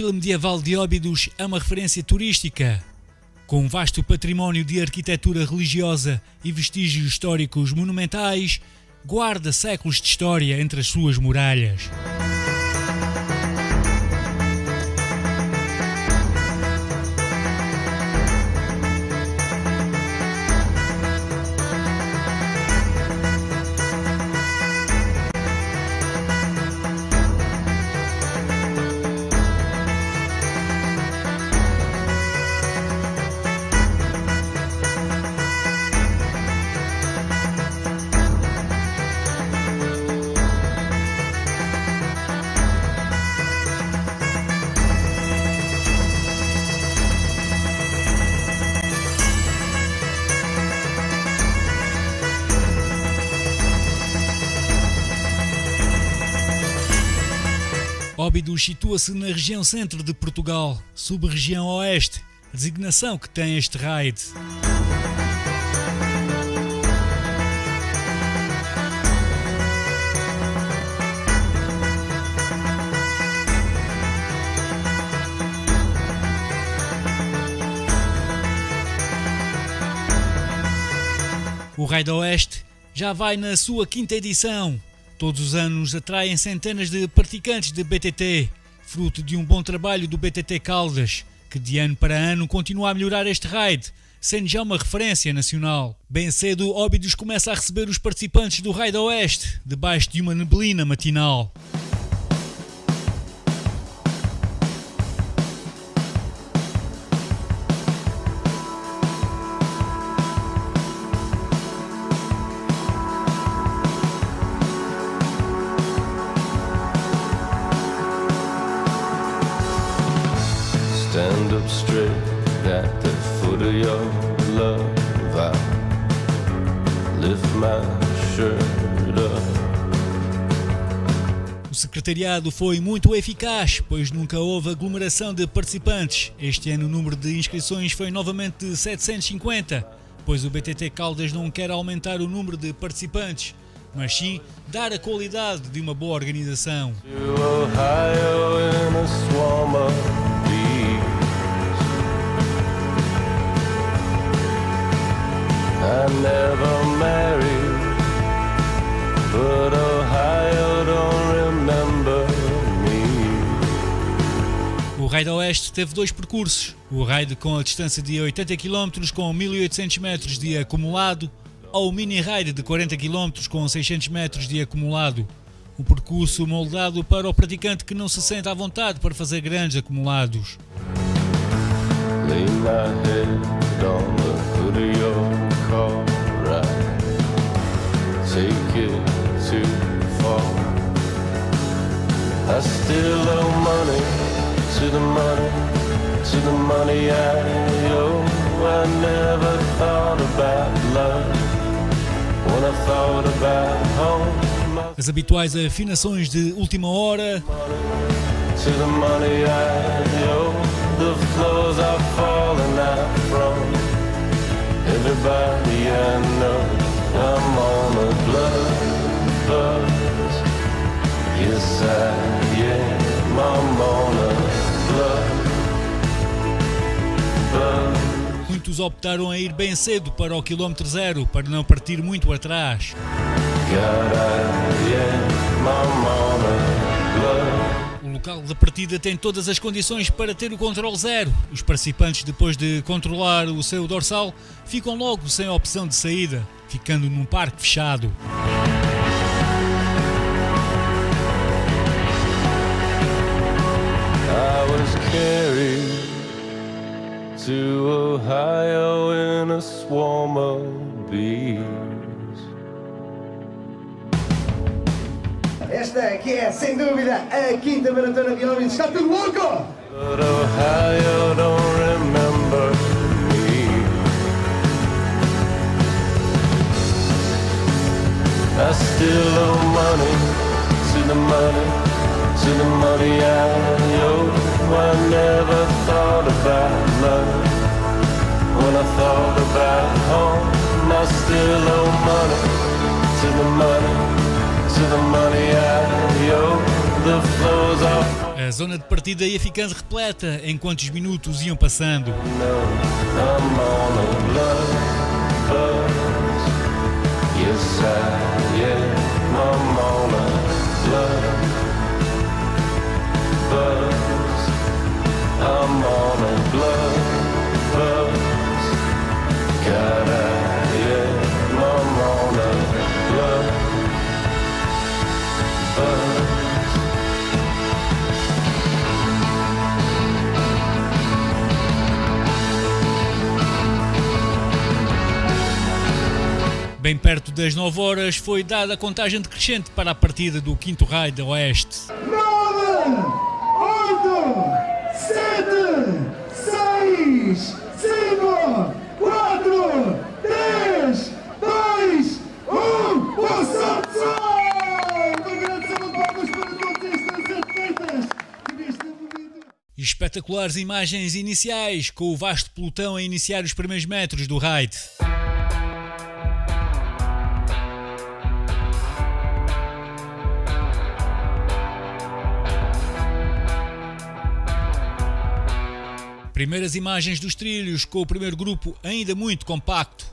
Vila Medieval de Óbidos é uma referência turística, com um vasto património de arquitetura religiosa e vestígios históricos monumentais, guarda séculos de história entre as suas muralhas. Óbidos situa-se na região centro de Portugal, sub-região oeste, a designação que tem este raid. O Raid Oeste já vai na sua quinta edição. Todos os anos atraem centenas de praticantes de BTT, fruto de um bom trabalho do BTT Caldas, que de ano para ano continua a melhorar este raid, sendo já uma referência nacional. Bem cedo, Óbidos começa a receber os participantes do Raid Oeste, debaixo de uma neblina matinal. Stand up straight at the foot of your love. I lift my shirt up. O secretariado foi muito eficaz, pois nunca houve aglomeração de participantes. Este ano o número de inscrições foi novamente de 750, pois o BTT Caldas não quer aumentar o número de participantes, mas sim dar a qualidade de uma boa organização. I never married, but Ohio don't remember me. O Raid Oeste teve dois percursos, o Raid com a distância de 80 km com 1800 metros de acumulado, ou o Mini Raid de 40 km com 600 metros de acumulado. Um percurso moldado para o praticante que não se sente à vontade para fazer grandes acumulados. Lay my head on the hood of your car, right? Take it too far. I still owe money to the money, to the money I owe. I never thought about love when I thought about home. As habituais afinações de última hora. To the money I owe, the floors are falling out from everybody I know. I'm on a blood buzz. Yes I am. I'm on a blood buzz. Muitos optaram a ir bem cedo para o quilómetro zero, para não partir muito atrás. God I am. I'm on a blood. O local da partida tem todas as condições para ter o controle zero. Os participantes, depois de controlar o seu dorsal, ficam logo sem a opção de saída, ficando num parque fechado. I was carried to Ohio in a swarm of bees. Esta aqui é, sem dúvida, a quinta maratona de Óbidos. Está tudo louco! But Ohio don't remember me. I still owe money to the money, to the money I owe. I never thought about love when I thought about home. I still owe money to the money, to the money I owe. The flows are... A zona de partida ia ficando repleta enquanto os minutos iam passando. Bem perto das 9 horas foi dada a contagem decrescente para a partida do 5º Raid da Oeste. 9, 8, 7, 6, 5, 4, 3, 2, 1, boa sorte! Uma grande salva de palmas para todos estes atletas que neste momento... Espetaculares imagens iniciais com o vasto pelotão a iniciar os primeiros metros do Raid. Primeiras imagens dos trilhos com o primeiro grupo ainda muito compacto.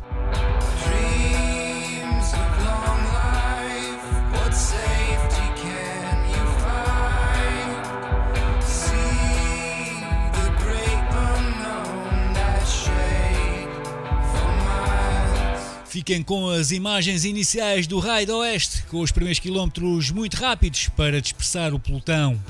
Fiquem com as imagens iniciais do Raid Oeste, com os primeiros quilómetros muito rápidos para dispersar o pelotão.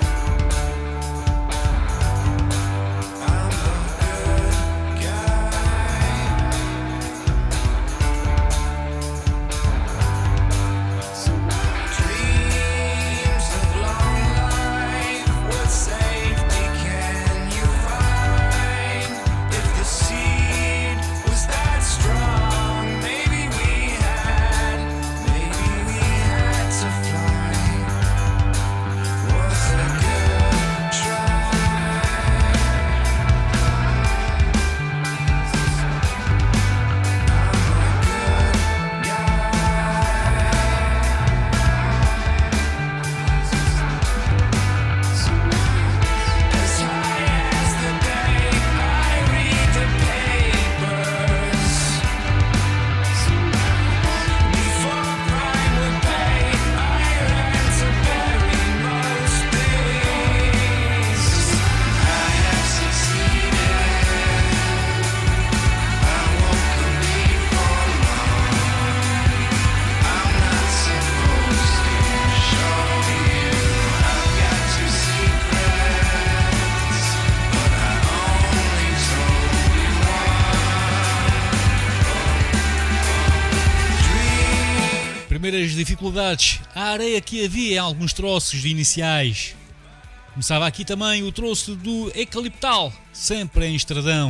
Primeiras dificuldades, a areia que havia em alguns troços iniciais. Começava aqui também o troço do eucaliptal, sempre em estradão.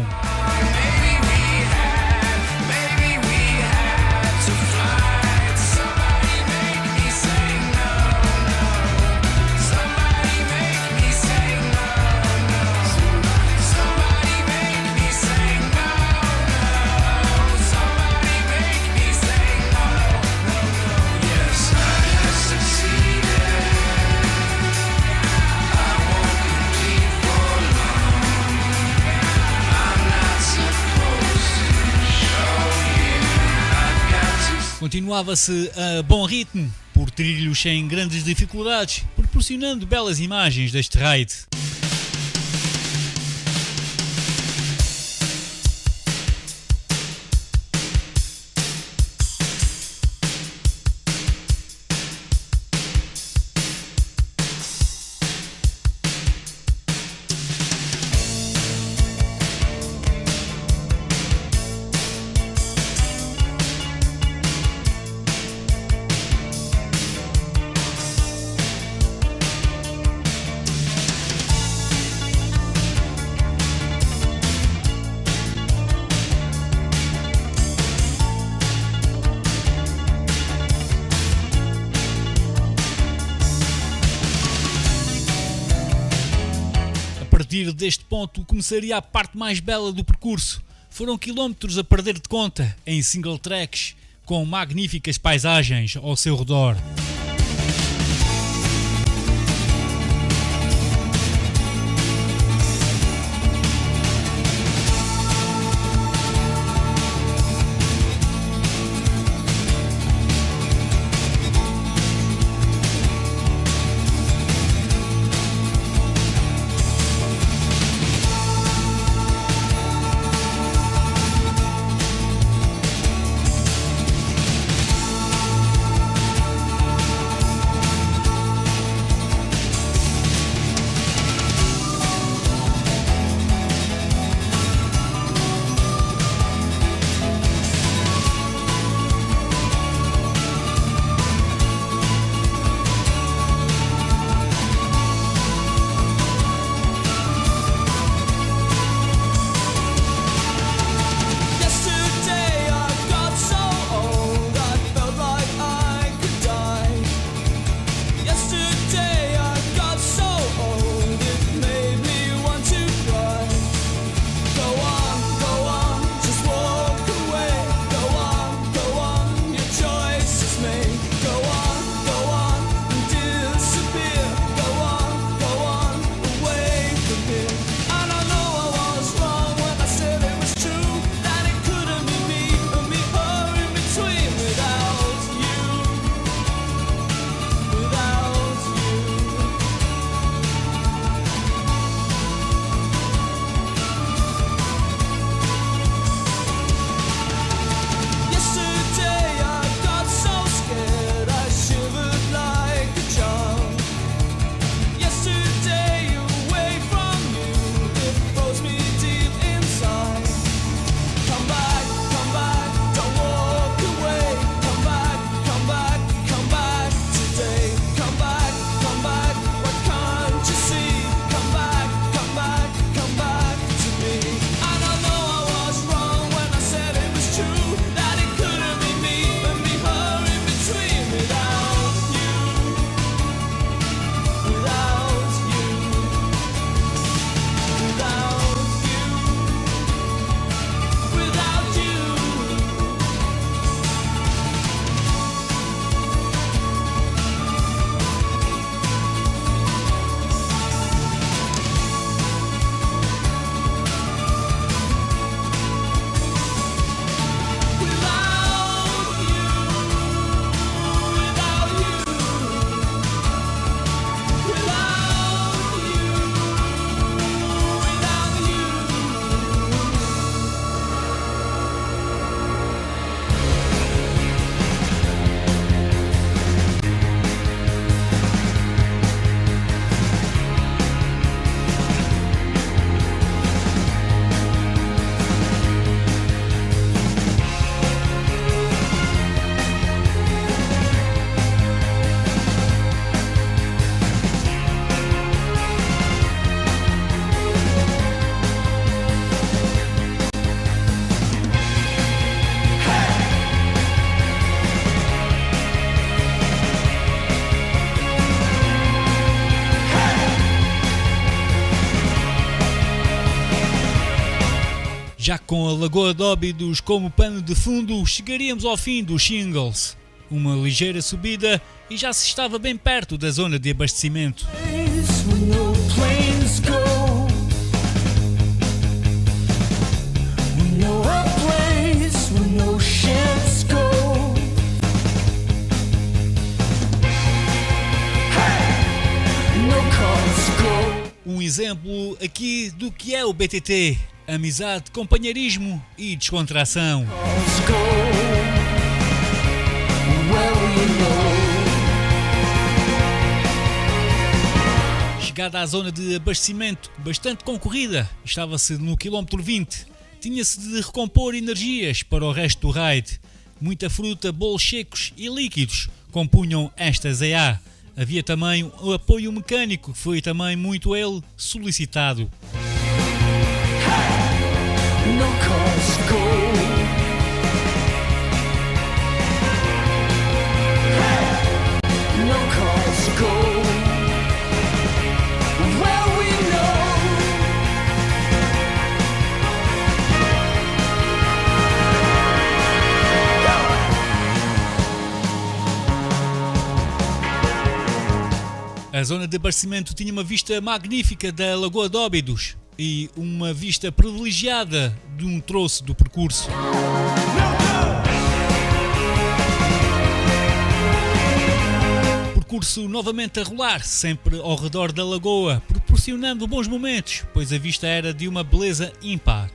Continuava-se a bom ritmo, por trilhos sem grandes dificuldades, proporcionando belas imagens deste raid. A partir deste ponto começaria a parte mais bela do percurso. Foram quilómetros a perder de conta, em single tracks, com magníficas paisagens ao seu redor. Já com a Lagoa de Óbidos como pano de fundo, chegaríamos ao fim dos singles. Uma ligeira subida e já se estava bem perto da zona de abastecimento. Um exemplo aqui do que é o BTT: amizade, companheirismo e descontração. Chegada à zona de abastecimento, bastante concorrida, estava-se no quilómetro 20. Tinha-se de recompor energias para o resto do raid. Muita fruta, bolos secos e líquidos compunham esta ZA. Havia também o apoio mecânico, que foi também muito ele solicitado. A zona de abastecimento tinha uma vista magnífica da Lagoa de Óbidos e uma vista privilegiada de um troço do percurso. Percurso novamente a rolar, sempre ao redor da lagoa, proporcionando bons momentos, pois a vista era de uma beleza ímpar.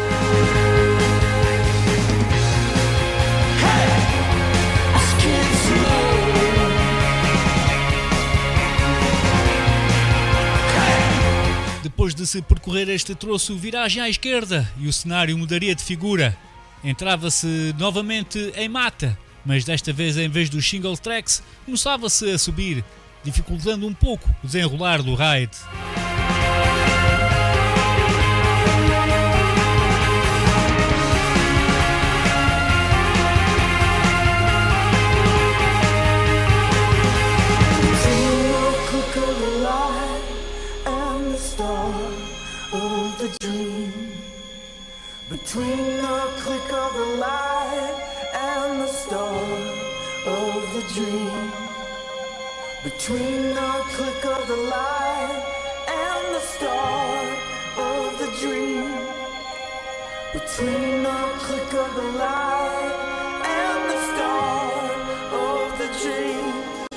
Depois de se percorrer este troço, viragem à esquerda e o cenário mudaria de figura. Entrava-se novamente em mata, mas desta vez, em vez dos single tracks, começava-se a subir, dificultando um pouco o desenrolar do raid. Between the click of the light and the start of the dream. Between the click of the light and the start of the dream. Between the click of the light and the start of the dream.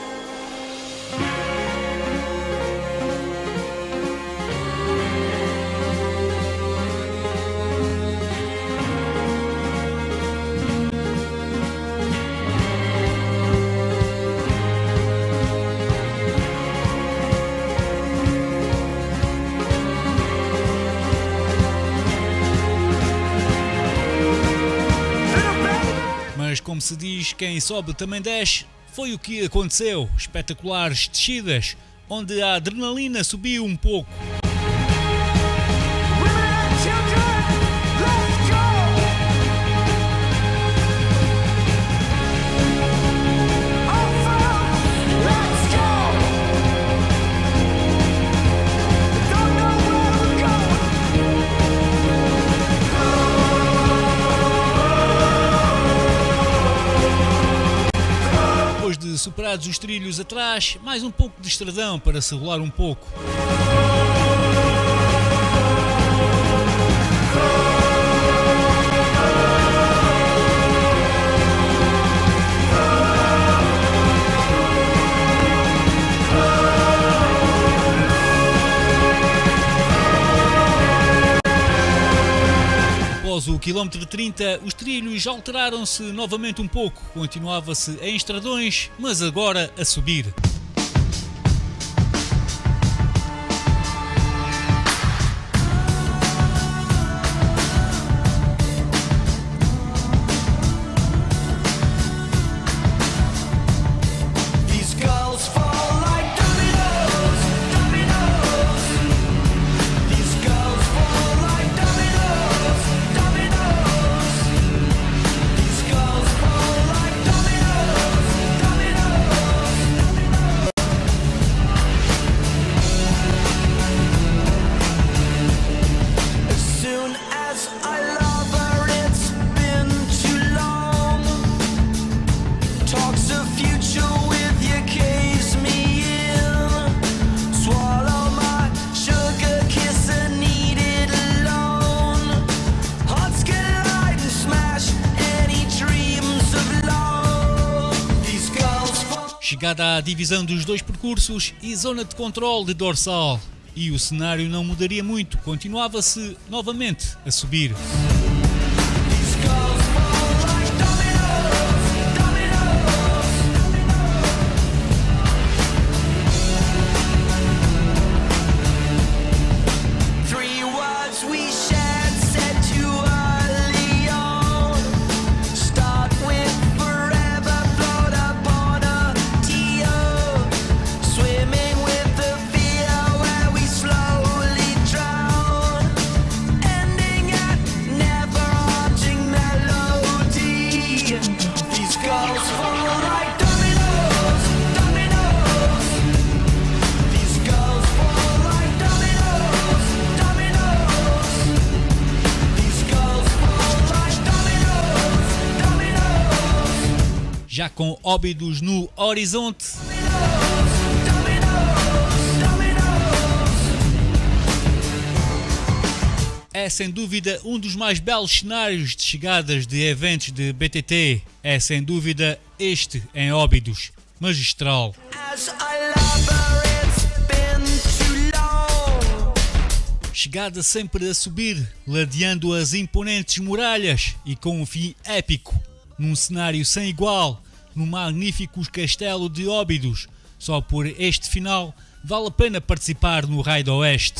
Mas como se diz, quem sobe também desce. Foi o que aconteceu. Espetaculares descidas, onde a adrenalina subiu um pouco. Depois de superados os trilhos atrás, mais um pouco de estradão para se rolar um pouco. Após o quilómetro 30, os trilhos alteraram-se novamente um pouco. Continuava-se em estradões, mas agora a subir. Chegada à divisão dos dois percursos e zona de controle de dorsal. E o cenário não mudaria muito, continuava-se novamente a subir. Já com Óbidos no horizonte, é sem dúvida um dos mais belos cenários de chegadas de eventos de BTT. É sem dúvida este em Óbidos, magistral. Chegada sempre a subir, ladeando as imponentes muralhas e com um fim épico, num cenário sem igual, no magnífico castelo de Óbidos. Só por este final vale a pena participar no Raid Oeste.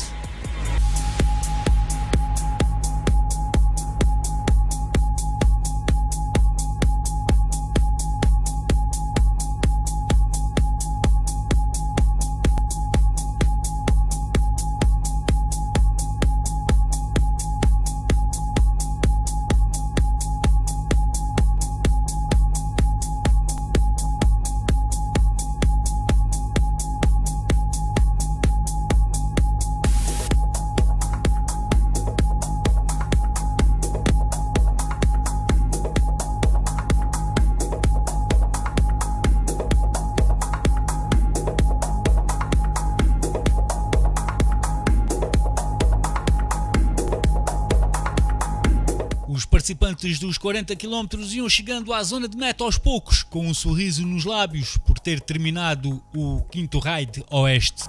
Os participantes dos 40 km iam chegando à zona de meta aos poucos, com um sorriso nos lábios por ter terminado o 5º Raid Oeste.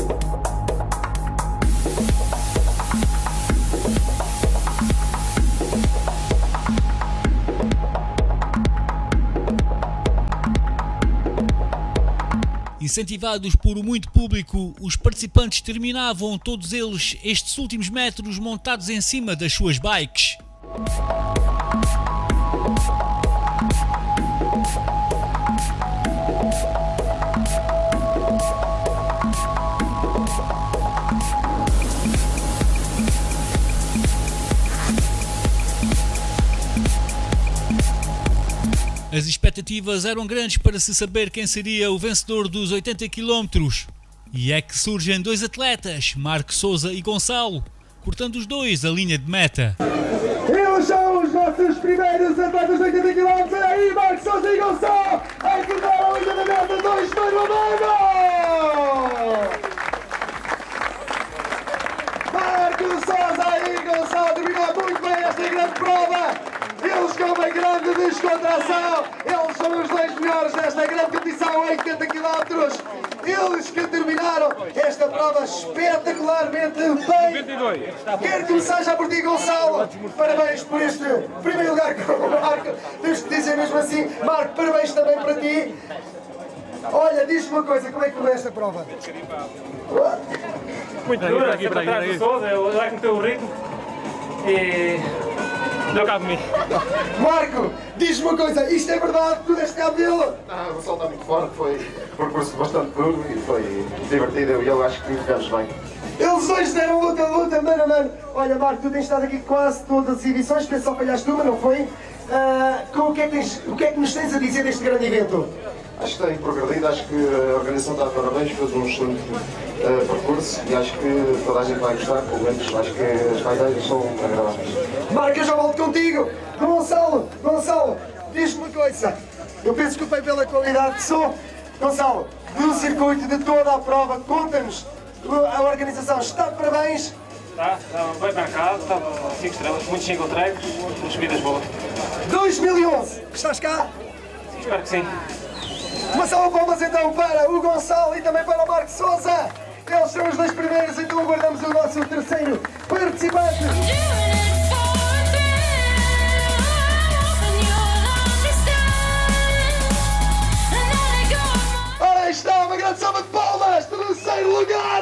Incentivados por muito público, os participantes terminavam todos eles estes últimos metros montados em cima das suas bikes. As expectativas eram grandes para se saber quem seria o vencedor dos 80 km. E é que surgem dois atletas, Marco Souza e Gonçalo, cortando os dois a linha de meta. Eles são os nossos primeiros atletas de 80 km. Aí, Marco Souza e Gonçalo, a cortar a linha da meta, 2 para o meio! Marco Souza e Gonçalo terminaram muito bem esta grande prova. Eles com uma grande descontração, eles são os dois melhores desta grande competição em 80 km. Eles que terminaram esta prova espetacularmente bem. 22. Quero começar já por ti, Gonçalo. Parabéns por este primeiro lugar com o Marco. Temos que dizer mesmo assim, Marco, parabéns também para ti. Olha, diz-me uma coisa, como é que correu esta prova? Muito dura, sempre atrás do Sousa, ele vai meter o ritmo e... não cabe de mim. Marco, diz-me uma coisa, isto é verdade? Tu deste cabo dele? Não, o sol está muito forte, foi um percurso bastante duro e foi divertido e eu acho que ficamos bem. Eles dois deram luta, mano a mano. Olha, Marco, tu tens estado aqui quase todas as edições, penso só falhaste uma, não foi? O que é que nos tens a dizer deste grande evento? Acho que tem progredido, acho que a organização está de parabéns, fez um excelente percurso e acho que toda a gente vai gostar, pelo menos acho que as paisagens são agradáveis. Marco, eu já volto contigo. Gonçalo, diz-me uma coisa. Eu peço desculpa pela qualidade de som. Gonçalo, no circuito de toda a prova, conta-nos, a organização está de parabéns? Está bem marcado, está 5 estrelas, muitos single tracks, subidas boas. 2011, que estás cá? Espero que sim. Uma salva de palmas então para o Gonçalo e também para o Marco Sousa. Eles são os dois primeiros, então aguardamos o nosso terceiro participante. Ora aí está, uma grande salva de palmas, terceiro lugar!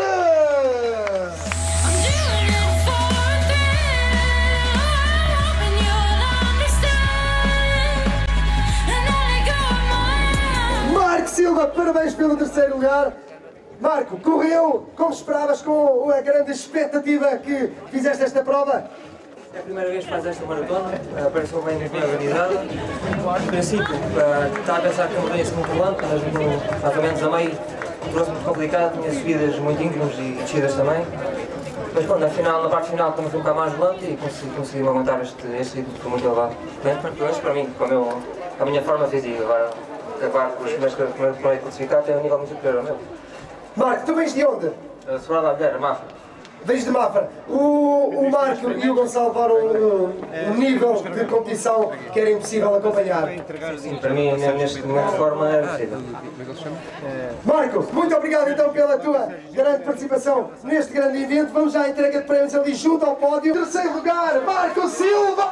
Marco Silva, parabéns pelo terceiro lugar. Marco, correu como esperavas, com a grande expectativa que fizeste esta prova? É a primeira vez que faz esta maratona, pareceu bem organizada. No princípio, estava a pensar que não ia ser muito lento, mas mais ou menos a meio trouxe muito complicado, tinha subidas muito íngremes e descidas também. Mas pronto, na parte final como foi um bocado mais lento e consegui aguentar este ritmo que foi muito elevado. Pelo menos para mim, com a minha forma física, agora acabar com os primeiros que eu classificar tem um nível muito superior ao meu. Marco, tu vens de onde? Sobrado à Vilheira, Mafra. Vens de Mafra. O Marco e o Gonçalo levaram um nível de competição que era impossível acompanhar. Sim, para mim, nesta forma, era possível. Marco, muito obrigado então pela tua grande participação neste grande evento. Vamos já à entrega de prémios ali junto ao pódio. Terceiro lugar, Marco Silva!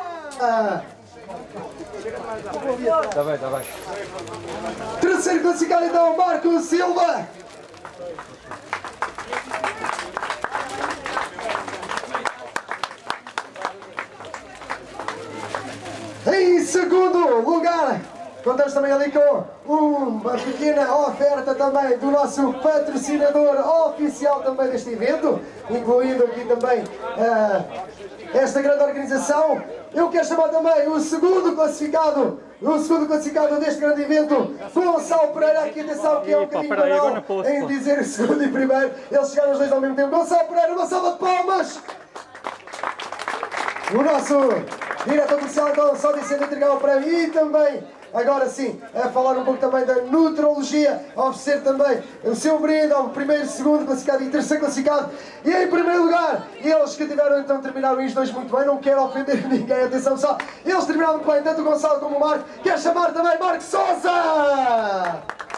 Está bem. Terceiro classificado então, Marco Silva! Em segundo lugar, contamos também ali com uma pequena oferta também do nosso patrocinador oficial também deste evento, incluindo aqui também esta grande organização. Eu quero chamar também o segundo classificado deste grande evento, Gonçalo Pereira. Aqui atenção que é um bocadinho banal em dizer o segundo e primeiro, eles chegaram os dois ao mesmo tempo. Gonçalo Pereira, uma salva de palmas! O nosso diretor comercial então só disse a entregar o prémio e também, agora sim, a falar um pouco também da nutrologia, a oferecer também o seu brinde ao primeiro, segundo classificado e terceiro classificado. E em primeiro lugar, eles que tiveram então terminaram os dois muito bem, não quero ofender ninguém, atenção só, eles terminaram muito bem, tanto o Gonçalo como o Marco. Quer chamar também Marco Sousa!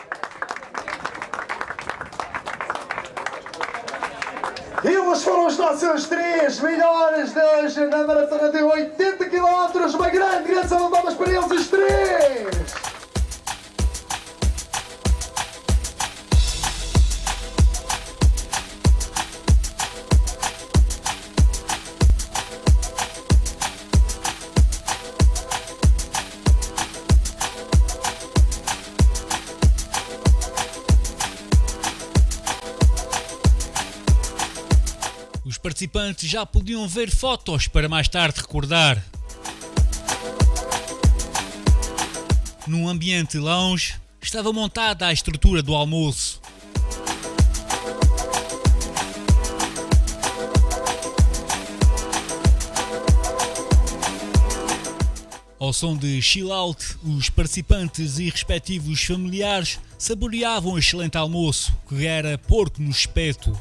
Eles foram os nossos 3 melhores na maratona de 80 km. Uma grande salva de palmas para eles, os 3! Os participantes já podiam ver fotos para mais tarde recordar. Num ambiente lounge, estava montada a estrutura do almoço. Ao som de chill out, os participantes e respectivos familiares saboreavam o excelente almoço, que era porco no espeto.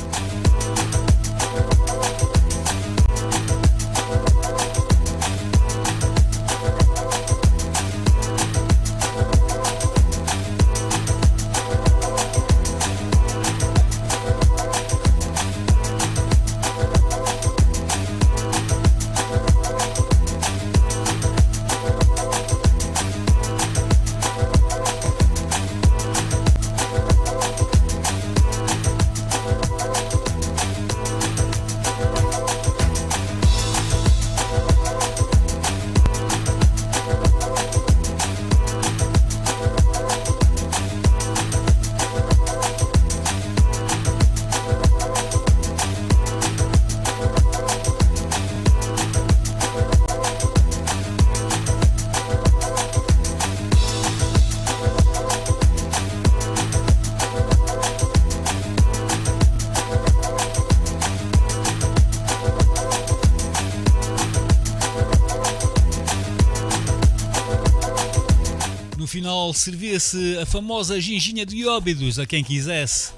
No final servia-se a famosa ginginha de Óbidos a quem quisesse.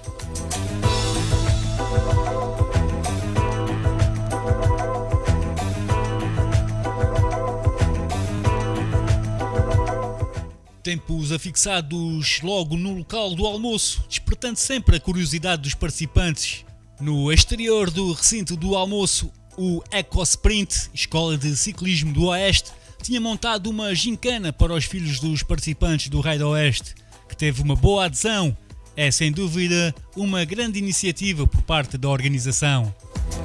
Tempos afixados logo no local do almoço, despertando sempre a curiosidade dos participantes. No exterior do recinto do almoço, o EcoSprint, Escola de Ciclismo do Oeste, tinha montado uma gincana para os filhos dos participantes do Raid Oeste, que teve uma boa adesão. É sem dúvida uma grande iniciativa por parte da organização.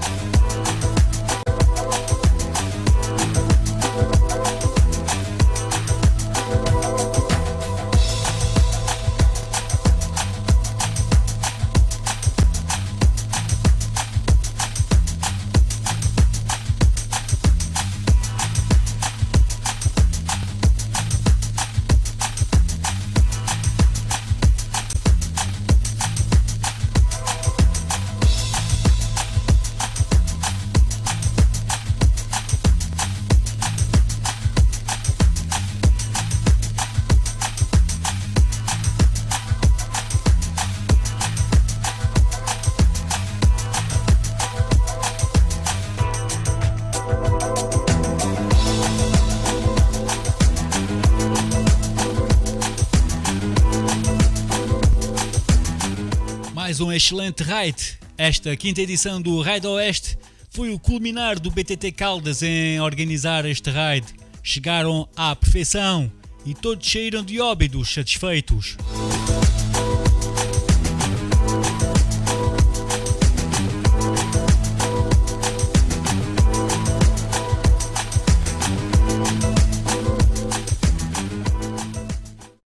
Mais um excelente raid. Esta quinta edição do Raid Oeste foi o culminar do BTT Caldas em organizar este raid. Chegaram à perfeição e todos saíram de Óbidos satisfeitos.